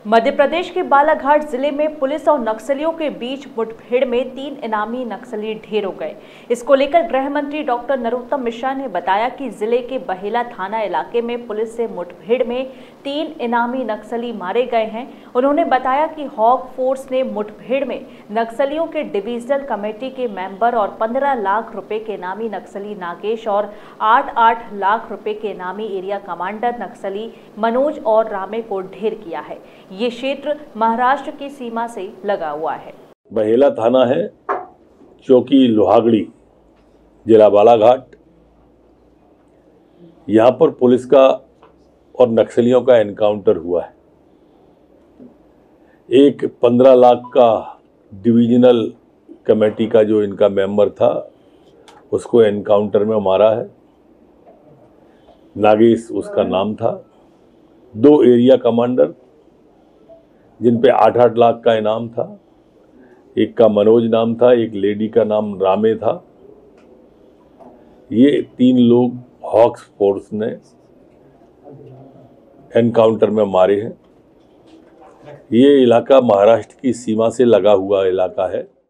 मध्य प्रदेश के बालाघाट जिले में पुलिस और नक्सलियों के बीच मुठभेड़ में 3 इनामी नक्सली ढेर हो गए। इसको लेकर गृह मंत्री डॉक्टर नरोत्तम मिश्रा ने बताया कि जिले के बहेला थाना इलाके में पुलिस से मुठभेड़ में 3 इनामी नक्सली मारे गए हैं। उन्होंने बताया कि हॉक फोर्स ने मुठभेड़ में नक्सलियों के डिविजनल कमेटी के मेंबर और 15 लाख रुपए के इनामी नक्सली नागेश और 8-8 लाख रुपए के इनामी एरिया कमांडर नक्सली मनोज और रामे को ढेर किया है। ये क्षेत्र महाराष्ट्र की सीमा से लगा हुआ है। बहेला थाना है, चौकी लोहागड़ी, जिला बालाघाट। यहाँ पर पुलिस का और नक्सलियों का एनकाउंटर हुआ है। एक 15 लाख का डिविजनल कमेटी का जो इनका मेंबर था, उसको एनकाउंटर में मारा है। नागेश उसका नाम था। 2 एरिया कमांडर जिन पे 8-8 लाख का इनाम था। एक का मनोज नाम था, एक लेडी का नाम रामे था। ये 3 लोग हॉक्स फोर्स ने एनकाउंटर में मारे हैं। ये इलाका महाराष्ट्र की सीमा से लगा हुआ इलाका है।